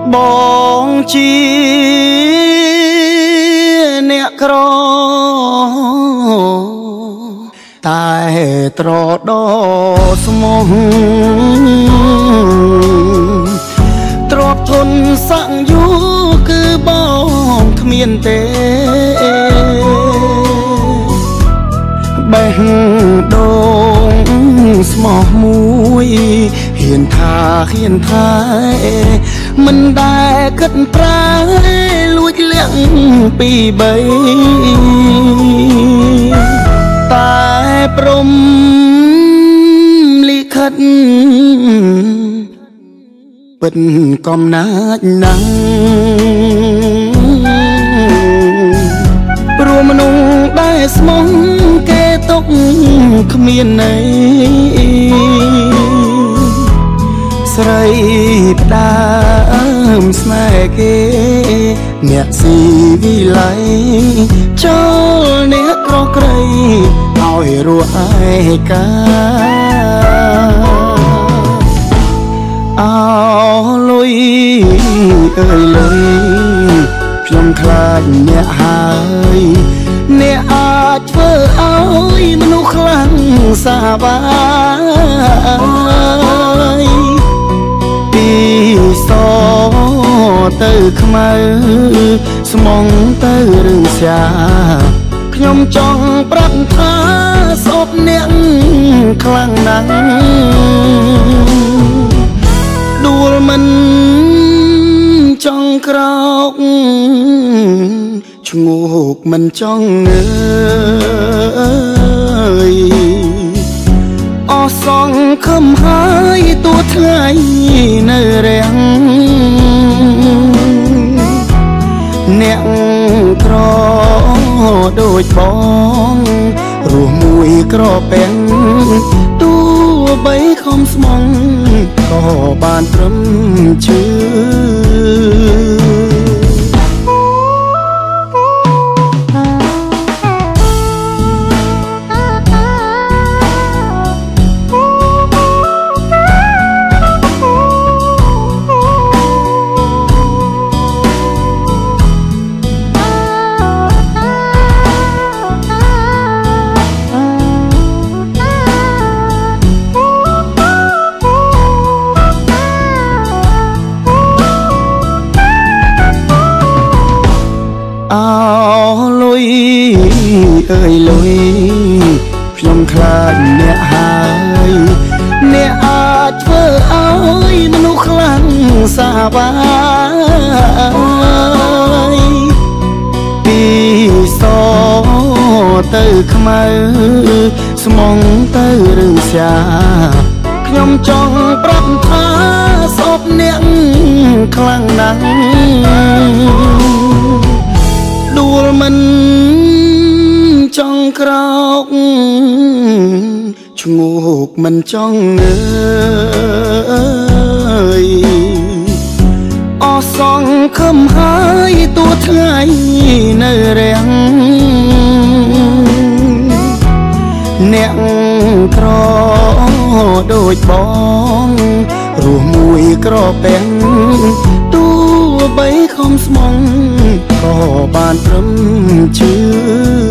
បងជាអ្នកក្រតែត្រដោស្មោះទ្របធនសង្យុគឺបងគ្មានទេបេះដូងស្មោះមួយហ៊ានថាមិនដែលគិតប្រាលួចលាក់ពីបីតែព្រមលិខិតពិតកំណាចណាស់ព្រោះមនុស្សដែលស្មោះគេຕົកគ្មានន័យស្រីផ្ដើមស្នេហ៍គេអ្នកស៊ីវិល័យចូលអ្នកក្រក្រៃឲ្យរស់ឯកាអោលុយអើយលុយខ្ញុំខ្លាចអ្នកហើយអ្នកអាចធ្វើឲ្យមនុស្សខ្លាំងសាបាយពីសទៅខ្មៅស្មងទៅរឿងសាខ្ញុំចង់ប្រាប់ថាសពអ្នកខ្លាំងណាស់ដួលមិនចង់ក្រោកឈ្ងោកមិនចង់ងើយអស់សងខំហើយទួថ្ងៃនៅរាំងអ្នកក្រដូចបងរស់មួយក្រពេងទោះបីខំស្មងក៏បានត្រឹមជឿអើយលុយខ្ញុំខ្លាចអ្នកហើយអ្នកអាចធ្វើឲ្យមនុស្សខ្លាំងសាបាយពីសទៅខ្មៅស្មងទៅរឿងសាខ្ញុំចង់ប្រាប់ថាសពអ្នកខ្លាំងណាស់ដួលមិនចង់ក្រោកឈ្ងោកមិនចង់ងើយអស់សងខំហើយទួថ្ងៃនៅរាំងអ្នកក្រដូចបងរស់មួយក្រពេងទោះបីខំស្មងក៏បានត្រឹមជឿ